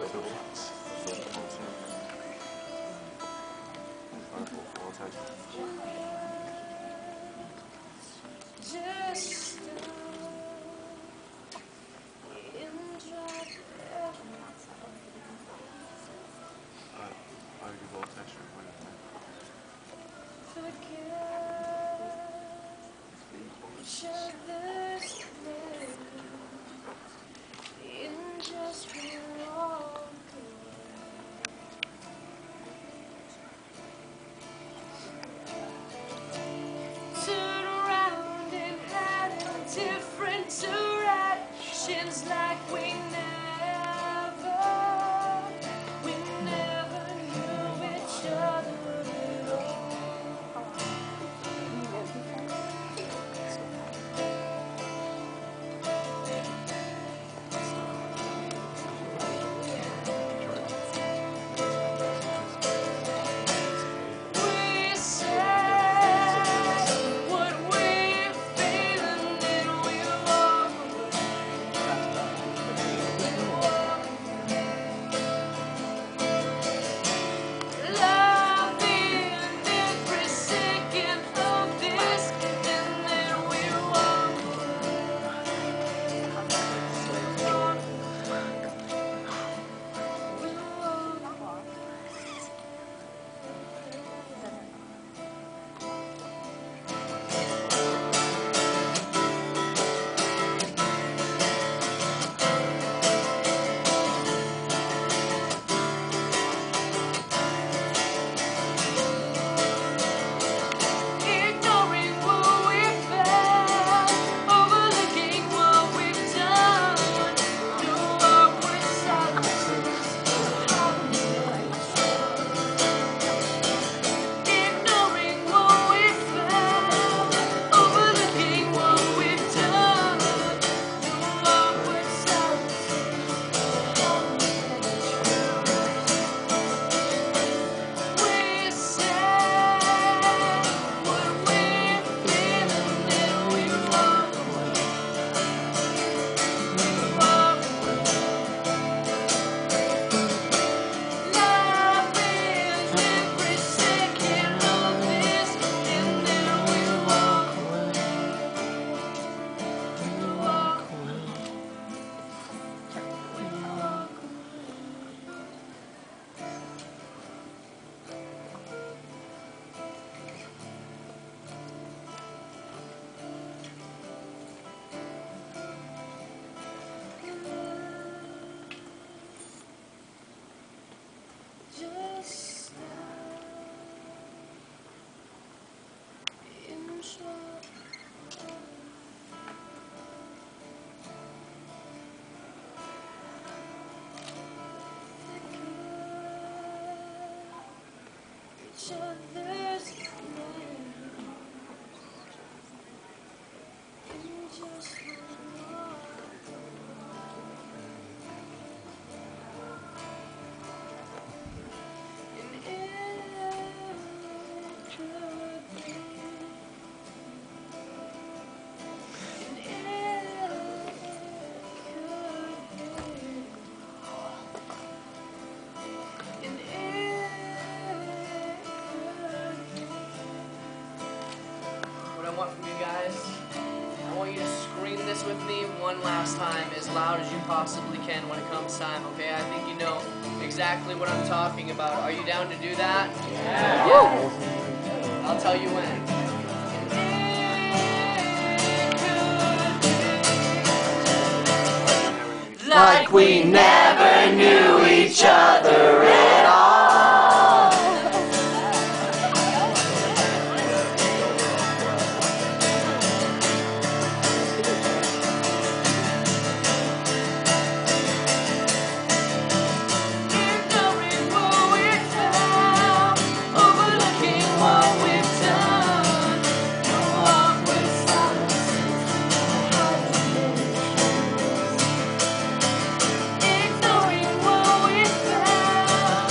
want from you guys, I want you to scream this with me one last time as loud as you possibly can when it comes time, okay? I think you know exactly what I'm talking about. Are you down to do that? Yeah. Yeah. I'll tell you when. Like we never knew each other at all. Ignoring what we found, overlooking what we've done. No awkward silences, ignoring what we found,